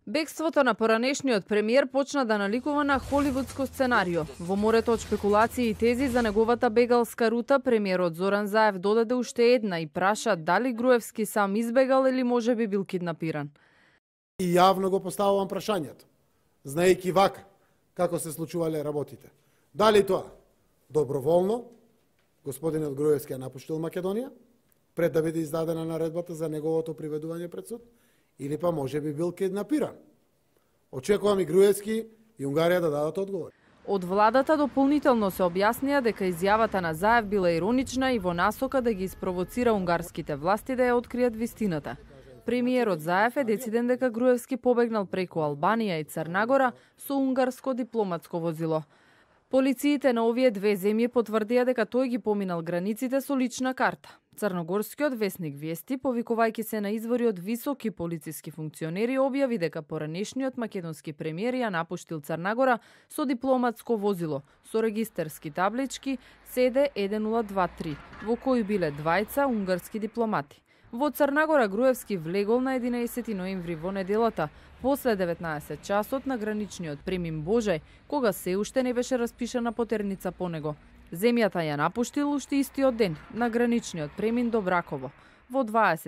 Бегството на поранешниот премиер почна да наликува на холивудско сценарио. Во морето од шпекулации и тези за неговата бегалска рута, премиерот Зоран Заев додаде уште една и праша дали Груевски сам избегал или можеби бил киднапиран. И јавно го поставувам прашањето, знаејќи вака како се случувале работите. Дали тоа доброволно господинот Груевски ја напуштил Македонија пред да биде издадена наредбата за неговото приведување пред суд, или па може би бил киднапиран. Очекувам и Груевски и Унгарија да дадат одговор. Од владата дополнително се објаснија дека изјавата на Заев била иронична и во насока да ги испровоцира унгарските власти да ја откријат вистината. Премиерот Заев е дециден дека Груевски побегнал преку Албанија и Црнагора со унгарско дипломатско возило. Полициите на овие две земји потврдија дека тој ги поминал границите со лична карта. Црногорскиот весник Вести, повикувајќи се на извори од високи полициски функционери, објави дека поранешниот македонски премиер ја напуштил Црнагора со дипломатско возило со регистерски таблички CD1023, во кои биле двајца унгарски дипломати. Во Црнагора Груевски влегол на 11 ноември во неделата, после 19 часот на граничниот премин Божај, кога се уште не беше распишана потерница по него. Земјата ја напуштил уште истиот ден, на граничниот премин до Браково, во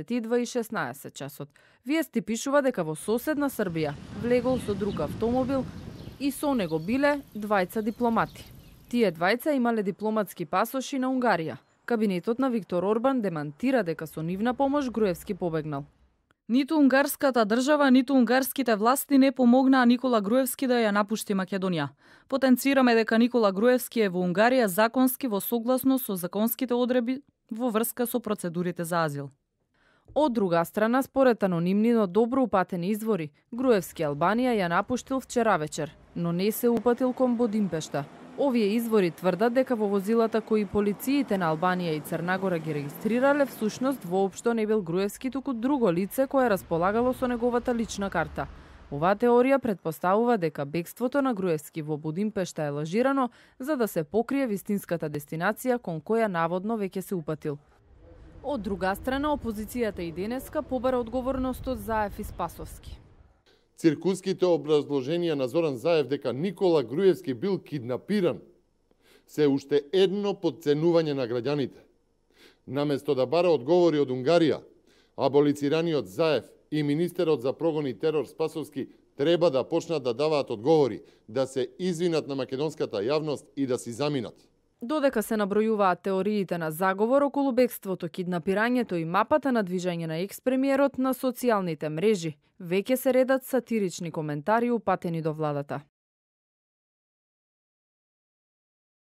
22:16 часот. Вести пишува дека во соседна Србија влегол со друг автомобил и со него биле двајца дипломати. Тие двајца имале дипломатски пасоши на Унгарија. Кабинетот на Виктор Орбан демантира дека со нивна помош Груевски побегнал. Ниту унгарската држава, ниту унгарските власти не помогнаа Никола Груевски да ја напушти Македонија. Потенцираме дека Никола Груевски е во Унгарија законски во согласност со законските одредби во врска со процедурите за азил. Од друга страна, според анонимни, но добро упатени извори, Груевски Албанија ја напуштил вчера вечер, но не се упатил кон Будимпешта. Овие извори тврдат дека во возилата кои полициите на Албанија и Црнагора ги регистрирале, всушност воопшто не бил Груевски, туку друго лице кое располагало со неговата лична карта. Оваа теорија претпоставува дека бегството на Груевски во Будимпешта е лажирано за да се покрие вистинската дестинација кон која наводно веќе се упатил. Од друга страна, опозицијата и денеска побара одговорност од Заев и Спасовски. Циркуските образложенија на Зоран Заев дека Никола Груевски бил киднапиран се уште едно подценување на граѓаните. Наместо да бара одговори од Унгарија, аболицираниот Заев и министерот за прогон и терор Спасовски треба да почнат да даваат одговори, да се извинат на македонската јавност и да си заминат. Додека се набројуваат теориите на заговор околу бегството, киднапирањето и мапата на движење на екс-премиерот на социјалните мрежи, веќе се редат сатирични коментари упатени до владата.